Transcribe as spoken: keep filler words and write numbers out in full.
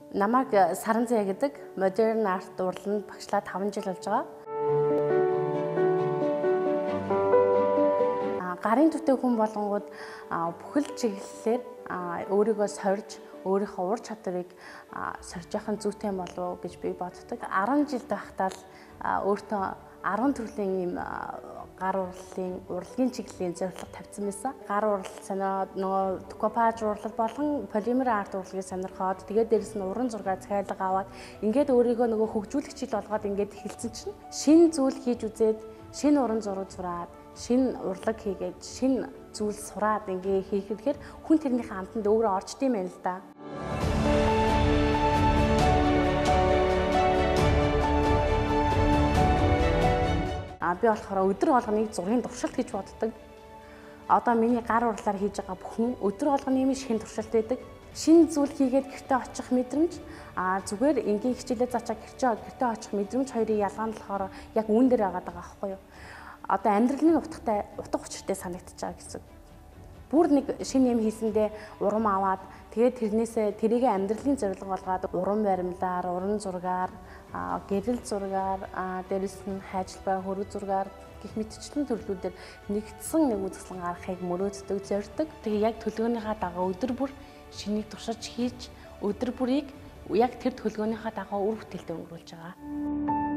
Намайг Саранзай гэдэг модерн арт урланд багшлаа таван жил болж байгаа. Гарын төтэй хүн болгонгууд бүхэл чиглэлээр өөрийгөө сорж, өөрийнхөө ур чадварыг сорж явах нь зүйтэй болов уу гэж би боддог. арван жил байхдаа л өөртөө арван төрлийн ийм гар урлалын урлагийн чиглэлийн зорилго тавьсан байсан. Гар урлал сониод нөгөө декопаж урлал болон полимер арт урлагийг сонирхоод тэгээд дээрэс нь уран зургаар захиалга аваад ингээд өөрийгөө нөгөө хөгжүүлэгчил болгоод ингээд эхэлсэн чинь шинэ зүйл хийж үзээд шинэ уран зураг зураад шинэ урлаг хийгээд шинэ зүйл сураад ингээ хийхээр хүн тэрнийхээ амтанд өөрөө орчд юм байна л да. А би болохоор өдөр болгоныг зургийн туршилт гэж боддог. Одоо миний гар урлаар хийж байгаа бүхэн өдөр болгоны юм шинэ туршилт байдаг. Шинэ зүйл хийгээд гэртээ очих мэдрэмж, а зүгээр энгийн хичээлээ зачаад гэртээ гэртээ очих мэдрэмж хоёрын ялгаа нь болохоор яг үүн дээр байгаа даа байхгүй юу? Одоо амьдралын утгатай утга учиртай санагдчихж байгаа гэсэн. Бүр нэг шинэ юм хийсэндээ урам аваад тэгээд тэрнээсээ тэрийг амьдралын зорилго болгоод уран баримлаар, уран зургаар, гэрэл зургаар, дээрэс нь хайжлбай, хөрөг зургаар гэх мэтчлэн төрлүүдээр нэгдсэн нэг үзэсгэлэн гаргахыг мөрөөддөг, зорддог. Тэгээ яг төлөвлөгөөнийхөө дагуу өдөр бүр шинийг туршиж хийж өдөр бүрийг яг тэр төлөвлөгөөнийхөө дагуу үр бүтээлтэй өнгөрүүлж байгаа.